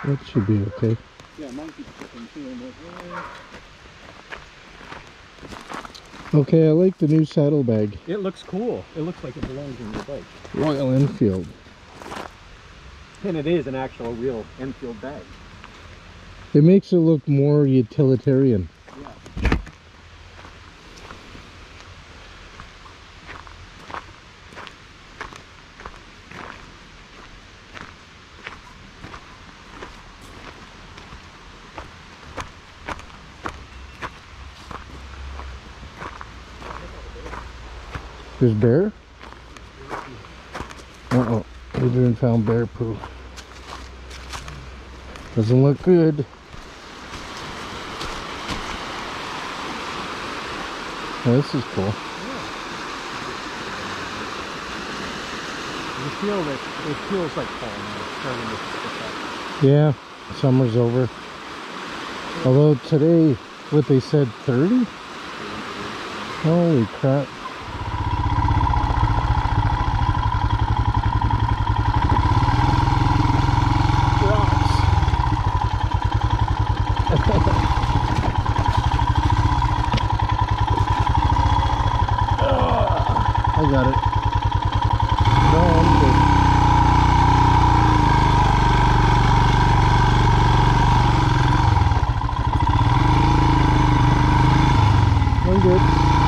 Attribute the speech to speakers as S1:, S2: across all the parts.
S1: That should be okay.
S2: Yeah, mine keeps tripping too. I'm like,
S1: Okay, I like the new saddlebag.
S2: it looks cool. It looks like it belongs in your bike.
S1: Royal Enfield.
S2: And it is an actual real Enfield bag.
S1: It makes it look more utilitarian.
S2: Yeah.
S1: There's bear? Uh-oh. Adrian found bear poo. Doesn't look good. Oh, this is cool.
S2: You feel that it feels like fall now. It's starting to pick up.
S1: Yeah, summer's over. Although today, what they said, 30? Holy crap. I got it. No, I'm good. I'm good.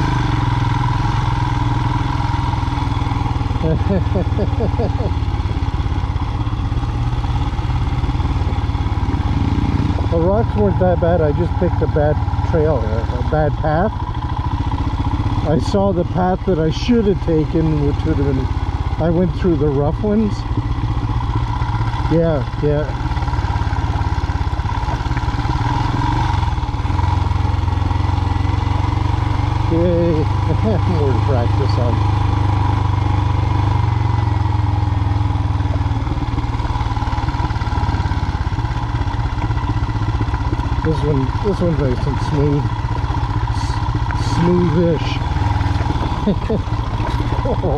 S1: The rocks weren't that bad. I just picked a bad trail, a bad path. I saw the path that I should have taken, which would have been, I went through the rough ones. Yeah. Yay, more to practice on. This one's nice and smooth. Smoothish. Oh.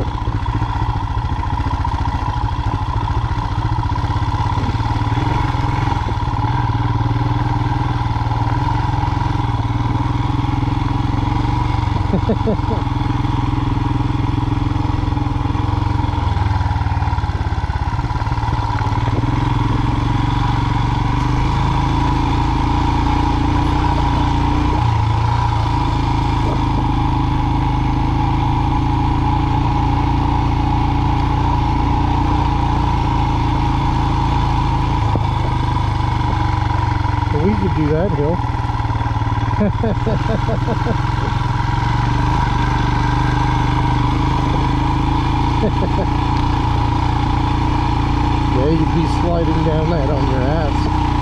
S1: We could do that hill. Yeah, you'd be sliding down that on your ass.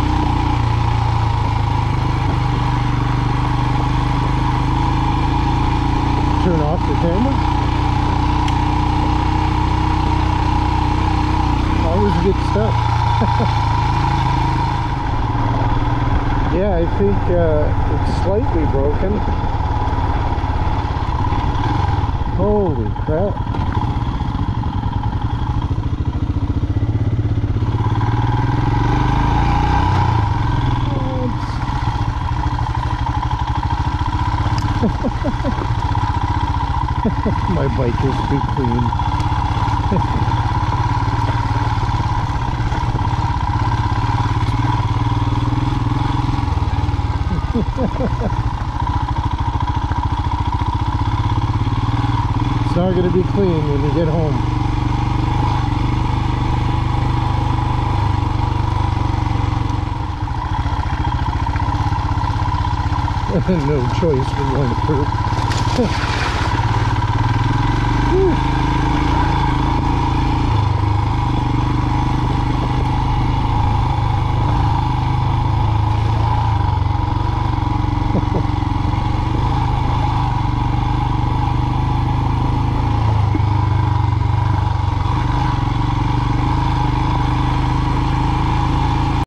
S1: Turn off the camera. Always good stuff. Yeah, I think it's slightly broken. Holy crap. My bike is too clean. It's not going to be clean when you get home. No choice, we're going to prove.